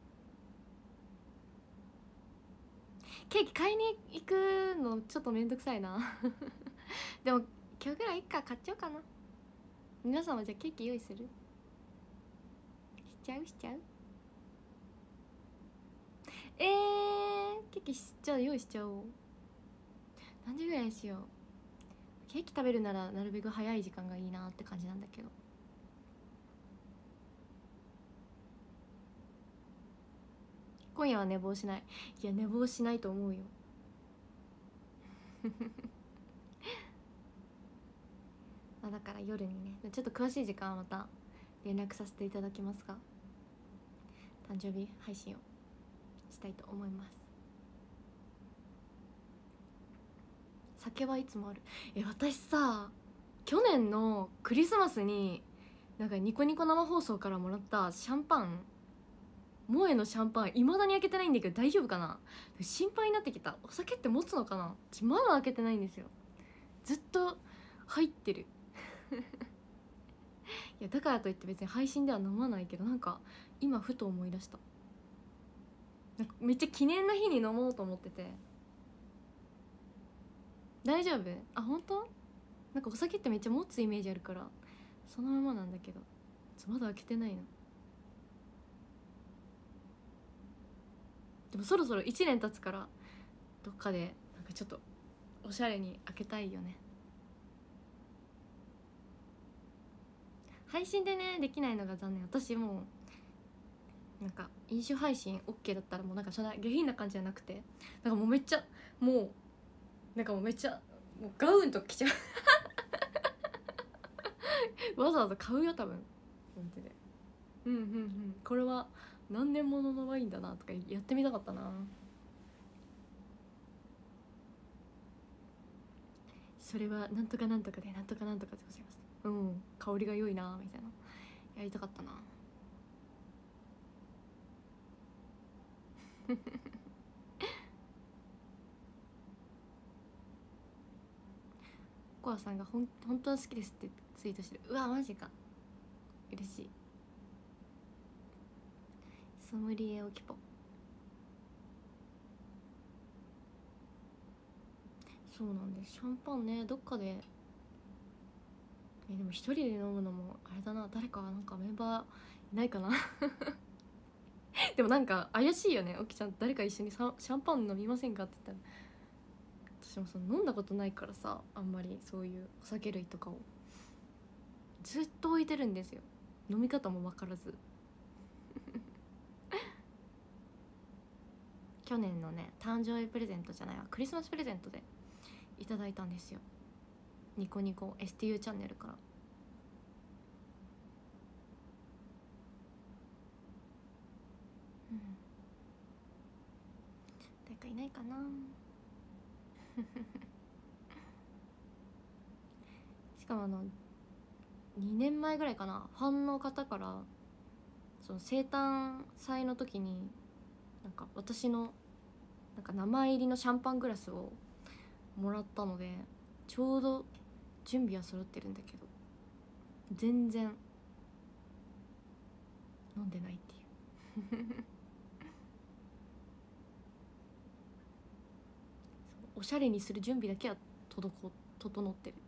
ケーキ買いに行くのちょっとめんどくさいなでも今日ぐらいいっか、買っちゃおうかな。皆さんはじゃあケーキ用意する？しちゃうしちゃうえー、ケーキしちゃう用意しちゃおう。何時ぐらいにしよう。 ケーキ食べるならなるべく早い時間がいいなって感じなんだけど。今夜は寝坊しない。いや寝坊しないと思うよまあだから夜にね、ちょっと詳しい時間はまた連絡させていただきますが、誕生日配信をしたいと思います。酒はいつもある。え私さ、去年のクリスマスになんかニコニコ生放送からもらったシャンパン、萌えのシャンパンいまだに開けてないんだけど大丈夫かな。心配になってきた。お酒って持つのかな。まだ開けてないんですよ。ずっと入ってるいやだからといって別に配信では飲まないけど、なんか今ふと思い出した。なんかめっちゃ記念の日に飲もうと思ってて。大丈夫？あ、本当？なんかお酒ってめっちゃ持つイメージあるからそのままなんだけど、まだ開けてないの。でもそろそろいちねん経つからどっかでなんかちょっとおしゃれに開けたいよね。配信でねできないのが残念。私もうなんか飲酒配信 OK だったらもうなんかそんな下品な感じじゃなくて、なんかもうめっちゃもうなんかもうめっちゃもうガウンとか着ちゃうわざわざ買うよ多分本当で。うんうんうん、これは何年もののワインだなとかやってみたかったな。それはなんとかなんとかでなんとかなんとかでございます。うん、香りが良いなみたいなやりたかったなコアさんがほん本当は好きですってツイートしてる。うわマジか、嬉しい。ソムリエオキポ、そうなんです。シャンパンねどっかで、えでも一人で飲むのもあれだな。誰かなんかメンバーいないかなでもなんか怪しいよね。おきちゃん誰か一緒にさシャンパン飲みませんかって言ったら、私もその飲んだことないからさ、あんまりそういうお酒類とかをずっと置いてるんですよ。飲み方も分からず去年のね誕生日プレゼントじゃないわクリスマスプレゼントでいただいたんですよ。ニコニコ エスティーユー チャンネルから。うん、誰かいないかなしかもあのにねんまえぐらいかな、ファンの方からその生誕祭の時になんか私のなんか名前入りのシャンパングラスをもらったので、ちょうど準備は揃ってるんだけど全然飲んでないっていうおしゃれにする準備だけは滞整ってる。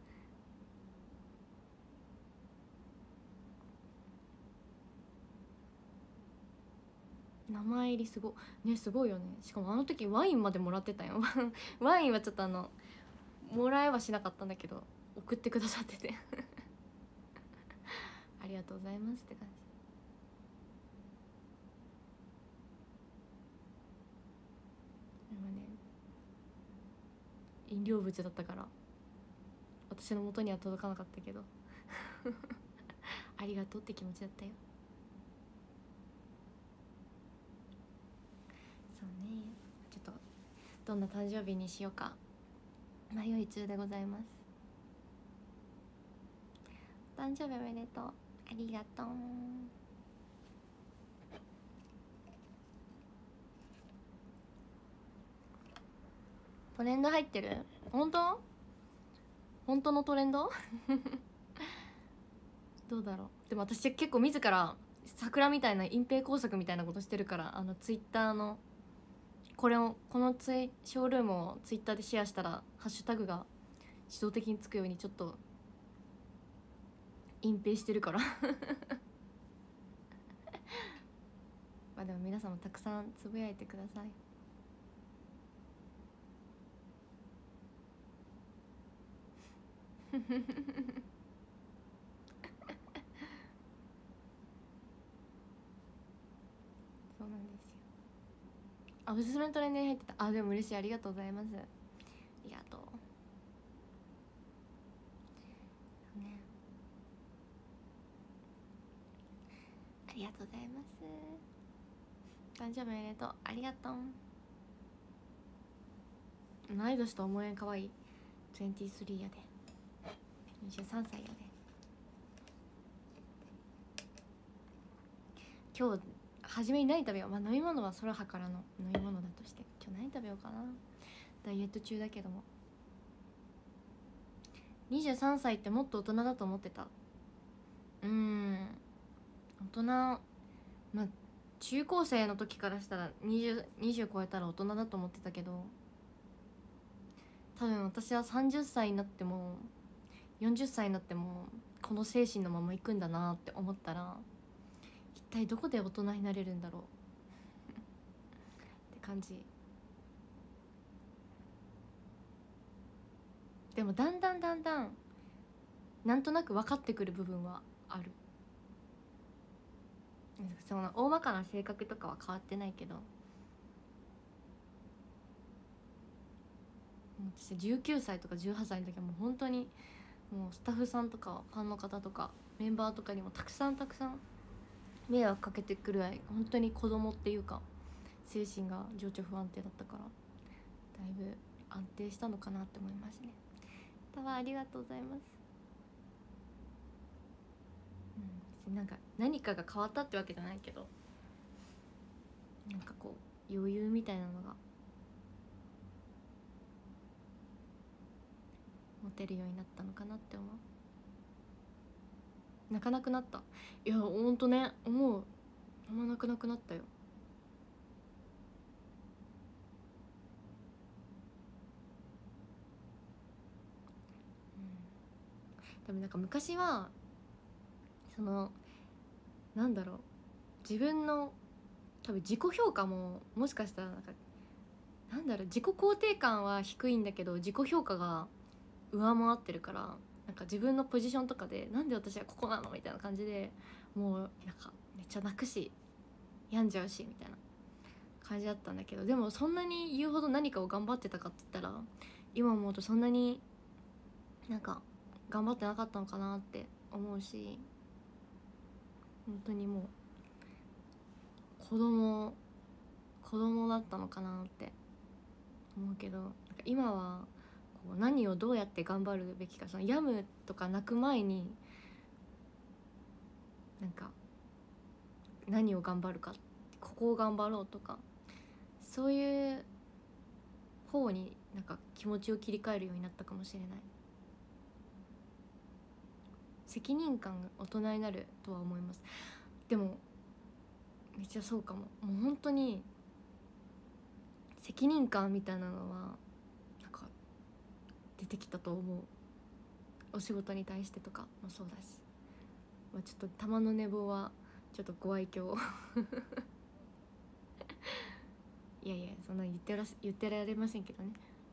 名前入りすごね、すごいよね。しかもあの時ワインまでもらってたよワインはちょっとあのもらえはしなかったんだけど送ってくださっててありがとうございますって感じ。でもね飲料物だったから私の元には届かなかったけどありがとうって気持ちだったよ。そうね、ちょっとどんな誕生日にしようか迷い中でございます。誕生日おめでとう、ありがとう。トレンド入ってる？本当？本当のトレンドどうだろう。でも私結構自ら桜みたいな隠蔽工作みたいなことしてるから、あのツイッターのこれをこのツイショールームをツイッターでシェアしたらハッシュタグが自動的につくようにちょっと隠蔽してるからまあでも皆さんもたくさんつぶやいてください。 そうなんですよ。あ、おすすめのトレンドに入ってた。あ、でも嬉しい、ありがとうございます。ありがとうね。ありがとうございます。誕生日おめでとう。ありがとう。同い年と思えんかわいい。にじゅうさんやで。にじゅうさんさいやで。今日初めに何食べよう。まあ飲み物は空葉からの飲み物だとして、今日何食べようかな。ダイエット中だけども。にじゅうさんさいってもっと大人だと思ってた。うーん、大人、まあ中高生の時からしたら 20, 20超えたら大人だと思ってたけど、多分私はさんじゅっさいになってもよんじゅっさいになってもこの精神のままいくんだなって思ったら、一体どこで大人になれるんだろうって感じ。でもだんだんだんだんなんとなく分かってくる部分はある。その大まかな性格とかは変わってないけど、私じゅうきゅうさいとかじゅうはっさいの時はもう本当にもうスタッフさんとかファンの方とかメンバーとかにもたくさんたくさん迷惑かけてくるぐらい本当に子供っていうか精神が情緒不安定だったから、だいぶ安定したのかなって思いますね。たわありがとうございます。うん、なんか何かが変わったってわけじゃないけど、なんかこう余裕みたいなのが持てるようになったのかなって思う。泣かなくなった。いやほんとね、思う。あんま泣かなくなったよ。うん、でもなんか昔はそのなんだろう、自分の多分自己評価ももしかしたらなんかなんだろう、自己肯定感は低いんだけど自己評価が上回ってるから、なんか自分のポジションとかでなんで私はここなのみたいな感じで、もうなんかめっちゃ泣くし病んじゃうしみたいな感じだったんだけど、でもそんなに言うほど何かを頑張ってたかって言ったら今思うとそんなになんか頑張ってなかったのかなって思うし、本当にもう子供子供だったのかなって思うけど、なんか今はこう何をどうやって頑張るべきか、その病むとか泣く前になんか何を頑張るか、ここを頑張ろうとか、そういう方になんか気持ちを切り替えるようになったかもしれない。責任感が大人になるとは思います。でもめっちゃそうかも。もう本当に責任感みたいなのはなんか出てきたと思う。お仕事に対してとかもそうだし、まあ、ちょっと玉の寝坊はちょっとご愛嬌いやいやそんな言ってら言ってられませんけどね。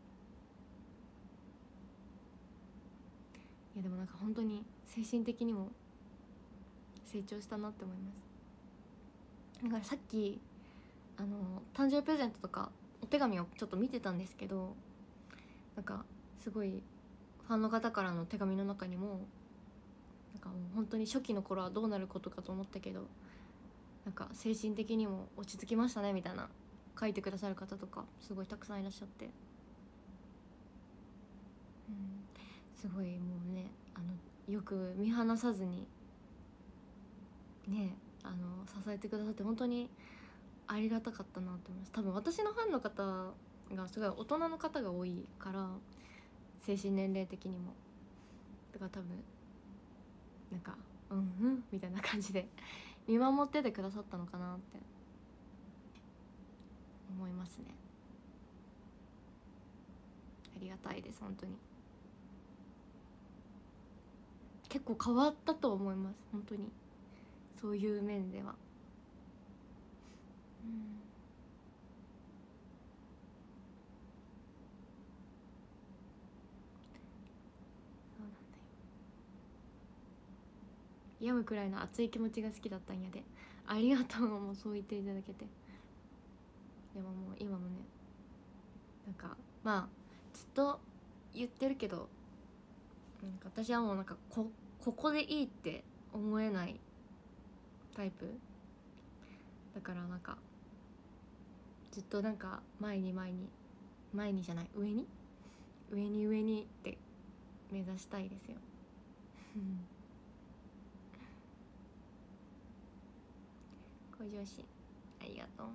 いやでもなんか本当に精神的にも成長したなって思います。だからさっきあの誕生日プレゼントとかお手紙をちょっと見てたんですけど、なんかすごいファンの方からの手紙の中にもなんかもう本当に初期の頃はどうなることかと思ったけど、なんか精神的にも落ち着きましたねみたいな書いてくださる方とかすごいたくさんいらっしゃって、うん、すごいもうね、あのよく見放さずにね、あの支えてくださって本当にありがたかったなと思います。多分私のファンの方がすごい大人の方が多いから、精神年齢的にもだから多分なんかうんうんみたいな感じで見守っててくださったのかなって思いますね。ありがたいです本当に。結構変わったと思います本当に、そういう面では。うん、そうなんだよ。 病むくらいの熱い気持ちが好きだったんやで。ありがとう。もうそう言っていただけて。でももう今もね、なんかまあずっと言ってるけど、なんか私はもうなんかこここでいいって思えないタイプだから、なんかずっとなんか前に前に前にじゃない上に上に上にって目指したいですよ。向上心ありがとう。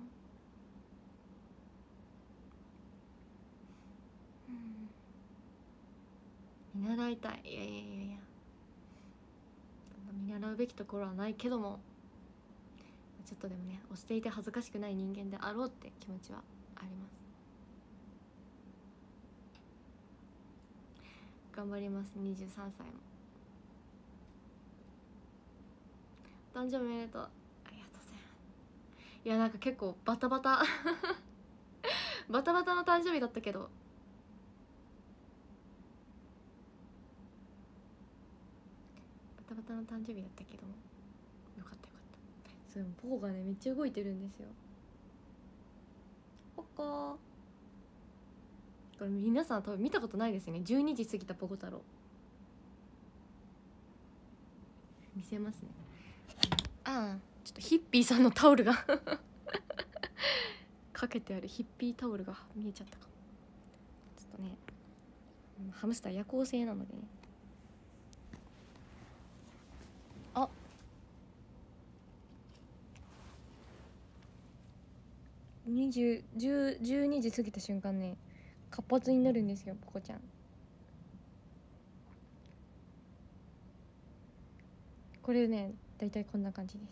見習いたい。いやいやいやいや、見習うべきところはないけども、ちょっとでもね、押していて恥ずかしくない人間であろうって気持ちはあります。頑張ります。にじゅうさんさいも誕生日おめでとう。ありがとうございます。いや、なんか結構バタバタバタバタの誕生日だったけど、バタバタの誕生日だったけどもよかったよかった。そう、ポコがねめっちゃ動いてるんですよ。ポコ、これ皆さん多分見たことないですよね。じゅうにじ過ぎたポコ太郎見せますね。ああ、ちょっとヒッピーさんのタオルがかけてあるヒッピータオルが見えちゃったかも。ちょっとね、ハムスター夜行性なのでね。あ、にじゅう、じゅう、じゅうにじ過ぎた瞬間ね、活発になるんですよ、ポコちゃん。これね、だいたいこんな感じです。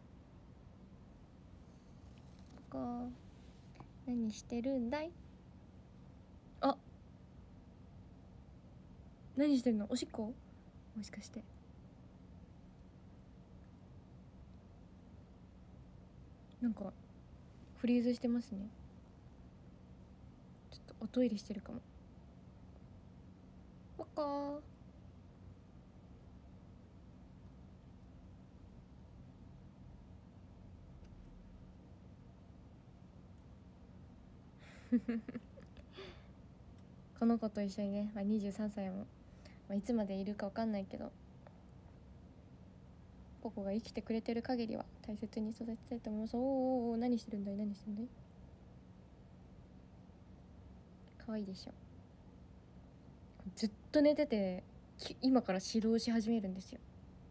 ポコ、何してるんだい？あ、何してるの？おしっこ？もしかして。なんかフリーズしてますね。ちょっとおトイレしてるかも。ポコこの子と一緒にね、まあ、にじゅうさんさいも、まあ、いつまでいるか分かんないけど、ポコが生きてくれてる限りは大切に育てたいと思います。おーおーおー、何してるんだい何してるんだい。可愛いでしょ。ずっと寝てて今から指導し始めるんですよ。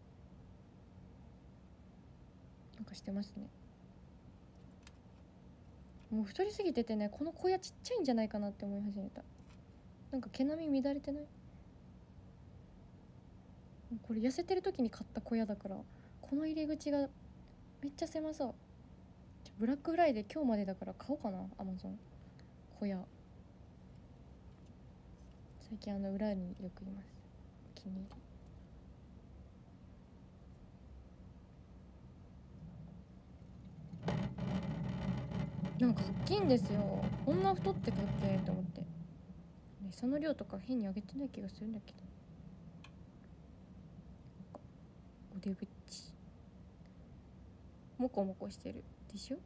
なんかしてますね。もう太りすぎててね、この小屋ちっちゃいんじゃないかなって思い始めた。なんか毛並み乱れてない？これ痩せてる時に買った小屋だから、この入り口がめっちゃ狭そう。ブラックフライデー今日までだから買おうかな、アマゾン小屋。最近あの裏によくいます。お気に入り。なんか大きいんですよ。こんな太ってたっけと思って、餌の量とか変にあげてない気がするんだけど。おでぶっちモコモコしてるでしょ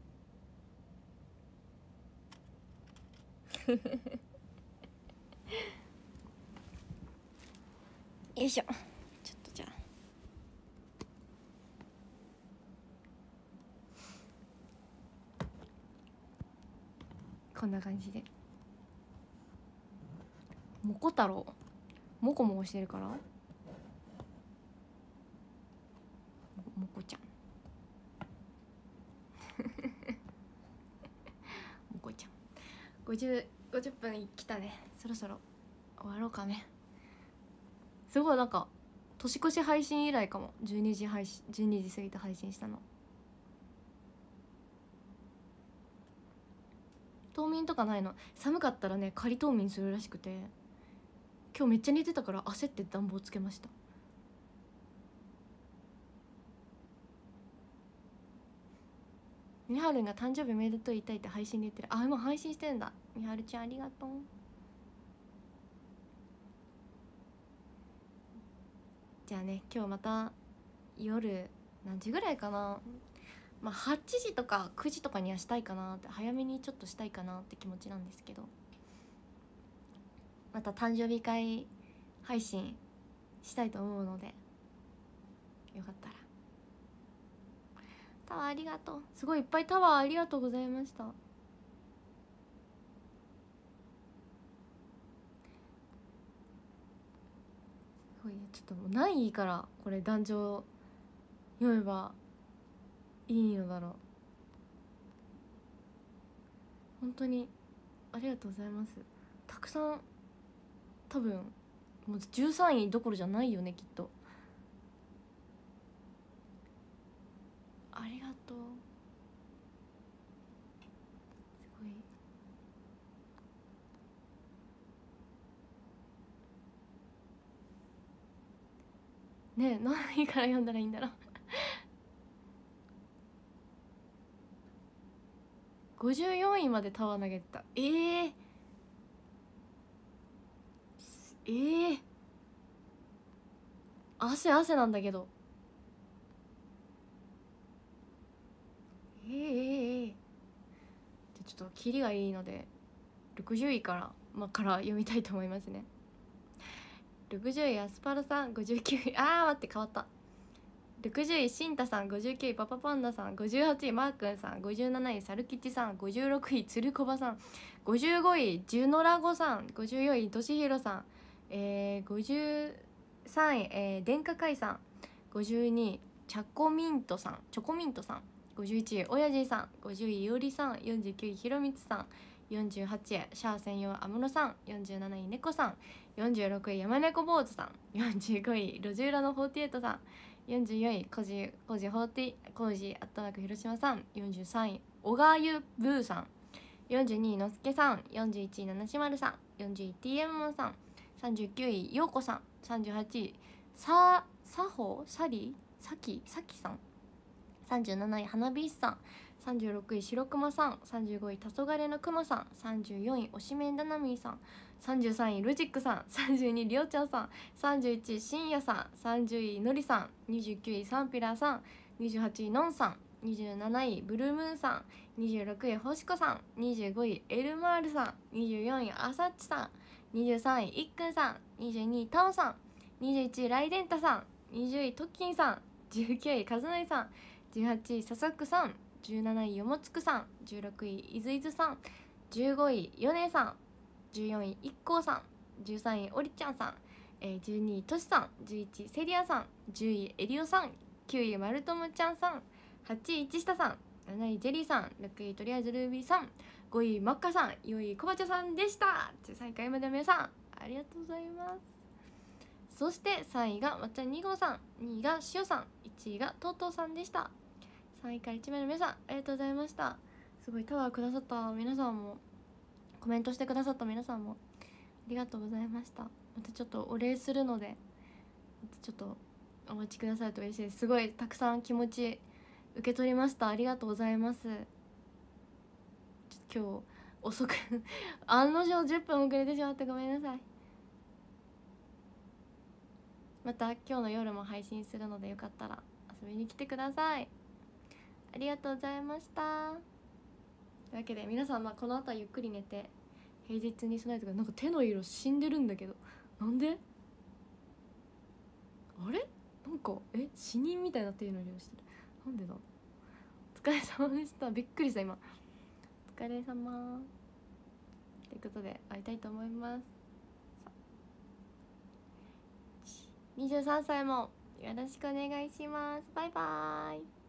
よいしょ。ちょっとじゃあこんな感じで、モコ太郎モコモコしてるからモコちゃんモコちゃん。ごじゅう、ごじゅっぷん来たね。そろそろ終わろうかね。すごいなんか年越し配信以来かも。じゅうにじ配信、じゅうにじ過ぎて配信したの。冬眠とかないの？寒かったらね仮冬眠するらしくて、今日めっちゃ寝てたから焦って暖房つけました。みはるんが誕生日おめでとう言いたいって配信で言ってる。あ、今配信してんだ。みはるちゃんありがとう。じゃあね、今日また夜何時ぐらいかな、まあはちじとかくじとかにはしたいかなって、早めにちょっとしたいかなって気持ちなんですけど、また誕生日会配信したいと思うので、よかったら。タワーありがとう。すごいいっぱいタワーありがとうございました。すごい、ちょっともう何位からこれ壇上読めばいいのだろう。本当にありがとうございます。たくさん、多分もうじゅうさんいどころじゃないよねきっと。ありがとう。すごい。ねえ、何位から読んだらいいんだろうごじゅうよんいまでタワー投げてた。ええー、ええー、汗汗なんだけど。えー、えー、えー、じゃちょっとキリがいいのでろくじゅういから、まあ、から読みたいと思いますね。ろくじゅういアスパラさん、ごじゅうきゅういあー待って変わった。ろくじゅういシンタさん、ごじゅうきゅういパパパンダさん、ごじゅうはちいマーくんさん、ごじゅうなないサルキチさん、ごじゅうろくいつるこばさん、ごじゅうごいジュノラゴさん、ごじゅうよんいとしひろさん、えー、ごじゅうさんい、えー、電化会さん、ごじゅうにいチャコミントさん、チョコミントさん、ごじゅういちいおやじさん、ごじゅういいおりさん、よんじゅうきゅういひろみつさん、よんじゅうはちいシャア専用安室さん、よんじゅうなない猫さん、よんじゅうろくい山猫坊主さん、よんじゅうごい路地裏のフォーティエイトさん、よんじゅうよんいコジコジホーティコジアットマーク広島さん、よんじゅうさんい小川ゆブーさん、よんじゅうにいのすけさん、よんじゅういちいななしまるさん、よんじゅういちい ティーエム モンさん、さんじゅうきゅういようこさん、さんじゅうはちいささほさりさきさきさん、さんじゅうなない花火師さん、さんじゅうろくい白熊さん、さんじゅうごい黄昏の熊さん、さんじゅうよんいおしめんだなみーさん、さんじゅうさんいロジックさん、さんじゅうにりょうちゃんさん、さんじゅういちいしんやさん、さんじゅういのりさん、にじゅうきゅういサンピラーさん、にじゅうはちいのんさん、にじゅうなないブルームーンさん、にじゅうろくいほしこさん、にじゅうごいエルマールさん、にじゅうよんいあさっちさん、にじゅうさんいいっくんさん、にじゅうにいタオさん、にじゅういちいライデンタさん、にじゅういトッキンさん、じゅうきゅういカズノイさん、じゅうはちいササックさん、じゅうなないよもつくさん、じゅうろくいいずいずさん、じゅうごいヨネさん、じゅうよんいいっこうさん、じゅうさんいおりちゃんさん、えー、じゅうにいとしさん、じゅういちいセリアさん、じゅういエリオさん、きゅういマルトムちゃんさん、はちいいちしたさん、なないジェリーさん、ろくいとりあえずルービーさん、ごいマッカさん、よんいコバチャさんでした。さんいかいまで皆さんありがとうございます。そしてさんいがまっちゃんにごうさん、にいがしおさん、いちいがとうとうさんでした。さんいからいちまいの皆さんありがとうございました。すごいタワーくださった皆さんも、コメントしてくださった皆さんもありがとうございました。またちょっとお礼するのでちょっとお待ちくださると嬉しいです。すごいたくさん気持ち受け取りました。ありがとうございます。ちょっと今日遅く案の定じゅっぷん遅れてしまってごめんなさい。また今日の夜も配信するのでよかったら遊びに来てください。ありがとうございました。というわけで皆さん、まあこの後はゆっくり寝て平日に備えてください。なんか手の色死んでるんだけど、なんであれなんかえ死人みたいな手の色してる。なんでだ。お疲れ様でした。びっくりした今。お疲れ様ということで会いたいと思います。にじゅうさんさいもよろしくお願いします。バイバーイ。